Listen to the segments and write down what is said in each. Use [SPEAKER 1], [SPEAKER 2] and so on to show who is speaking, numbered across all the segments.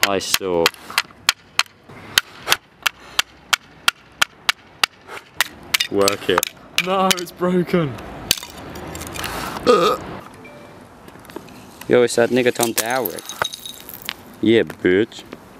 [SPEAKER 1] I saw. Work it.
[SPEAKER 2] No, it's broken.
[SPEAKER 1] Yo, it's that nigga Tom Dowrick. Yeah, bitch.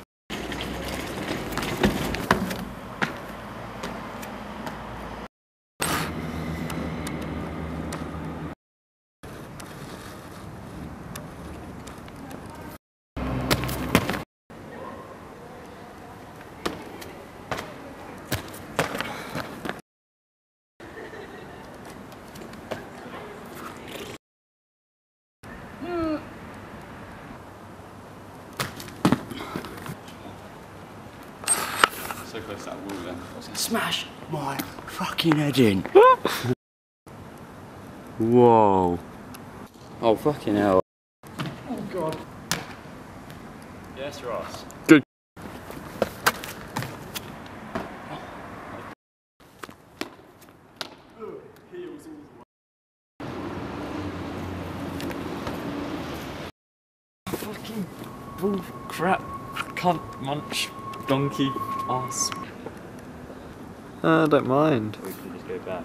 [SPEAKER 2] So close to that wall then.
[SPEAKER 1] Smash my fucking head in. Whoa. Oh, fucking hell.
[SPEAKER 2] Oh god. Yes, Ross.
[SPEAKER 1] Good.
[SPEAKER 2] Fucking bull crap, cunt, munch, donkey, ass.
[SPEAKER 3] I don't mind.
[SPEAKER 1] We can just go back.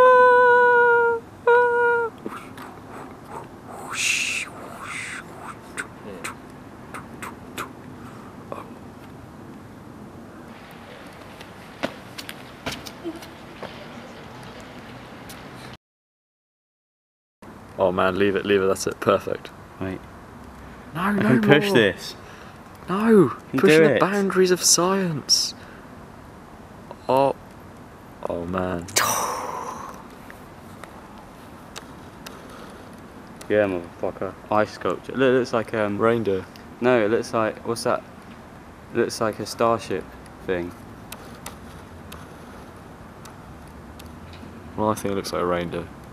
[SPEAKER 3] Oh man, leave it, that's it, perfect.
[SPEAKER 1] Wait.
[SPEAKER 3] No,
[SPEAKER 1] I
[SPEAKER 3] no
[SPEAKER 1] can push
[SPEAKER 3] more.
[SPEAKER 1] this.
[SPEAKER 3] No,
[SPEAKER 1] can
[SPEAKER 3] pushing
[SPEAKER 1] do
[SPEAKER 3] the
[SPEAKER 1] it.
[SPEAKER 3] boundaries of science. Oh, oh man.
[SPEAKER 1] Yeah, motherfucker. Ice sculpture. Look, it looks like
[SPEAKER 3] Reindeer.
[SPEAKER 1] No, it looks like, what's that? It looks like a starship thing.
[SPEAKER 3] Well, I think it looks like a reindeer.